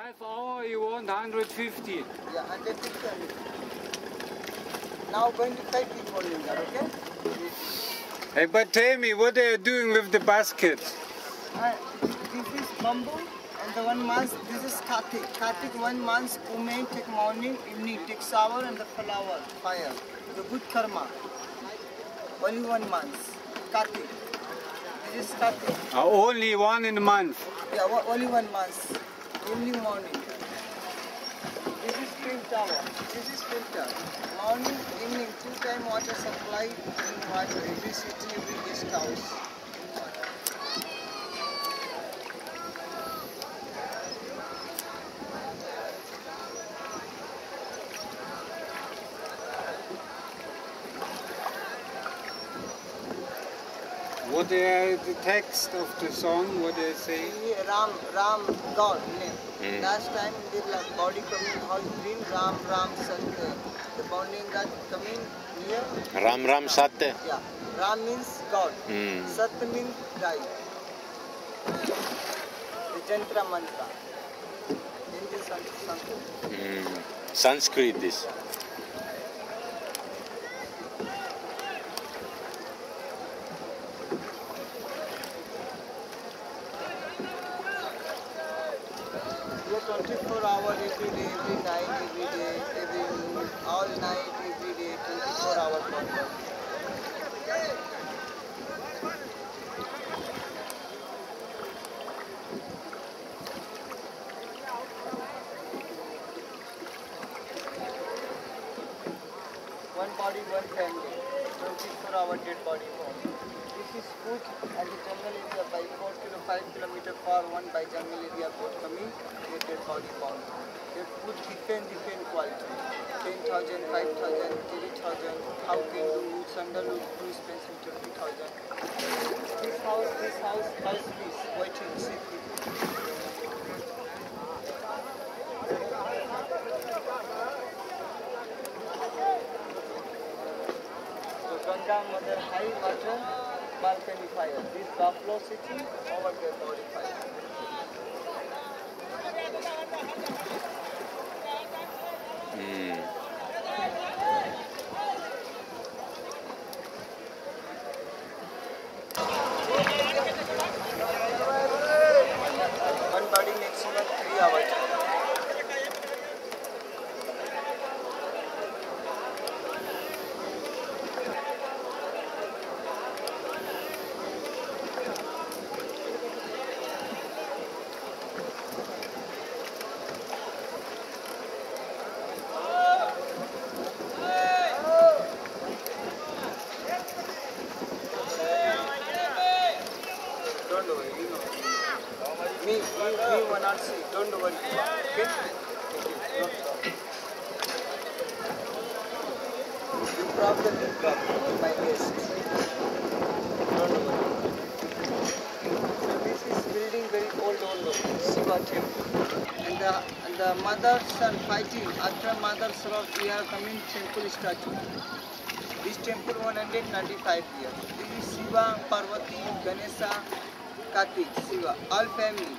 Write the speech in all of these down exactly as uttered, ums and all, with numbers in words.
Five hour you want one hundred fifty. Yeah, one hundred fifty. Now going to five people in there, okay? Hey, but tell me, what are you doing with the baskets? Uh, this is bamboo and the one month, this is Kartik. Kartik one month, women take morning, evening, take shower and the flower, fire. The good karma. Only one month. Kartik. This is Kartik. Uh, only one in a month. Yeah, only one month. Evening, morning. This is twin tower. This is filter. Morning, evening, two time water supply in water. Every city, every guest house. What are the text of the song? What they say? Ram, Ram, God name. Mm. Last time the body coming all green. Ram, Ram, Sat. The bonding God coming here. Ram Ram Sat. Yeah. Ram means God. Mm. Sat means right. The Jantra mantra. In the Sanskrit. Mm. Sanskrit this. twenty-four hours every day, every night, every day, every all night, every day, twenty-four hours water. One body, one family, twenty-four hour dead body home. This is food and the jungle area by four to five kilometer far one by jungle area boat coming. Dead body found. Their food different, different quality. ten thousand, five thousand, three thousand, how can do sandalwood, too expensive, twenty thousand. This house, this house, house is waiting, secret. So Ganga Mother high water, balcony fire. This buffalo sitting over their body fire. Mm. One body maximum three hours. Don't worry, you know. Me, me, me one not see. Don't worry. Okay? You problem, you problem. My guest. Don't worry. So this is building very old, old, old. Shiva temple. And the, and the mothers are fighting. After mothers of we are coming temple statue. This temple one hundred ninety-five years. This is Shiva, Parvati, Ganesha, Kartik, Shiva, all family.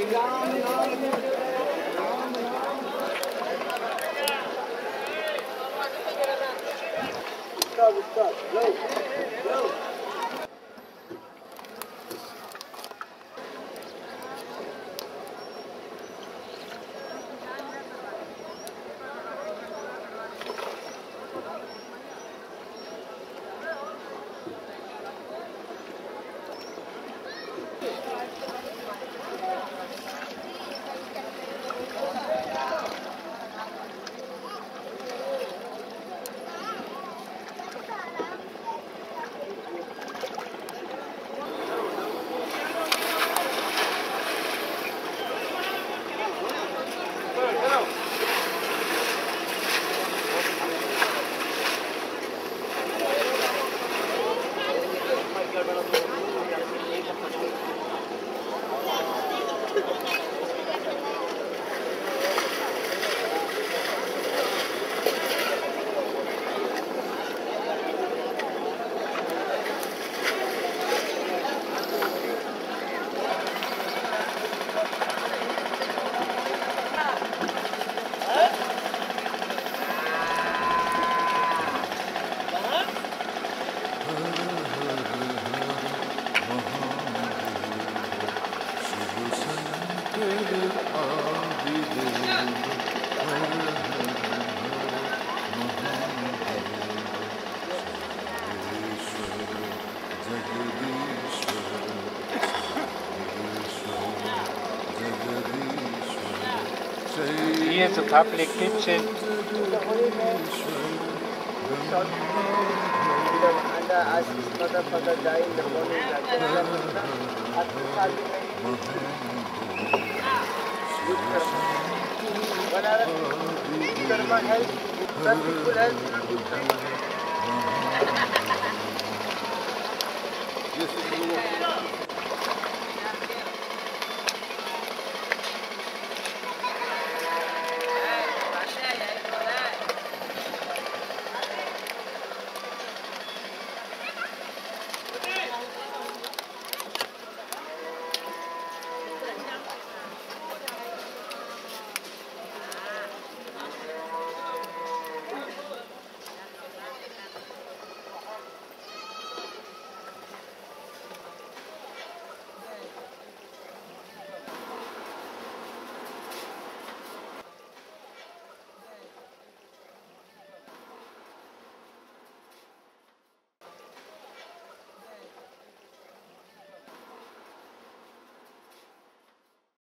Stop, stop, go, go. Here's a public kitchen. And as his mother father died in the morning, Karma help, some people help. Yes,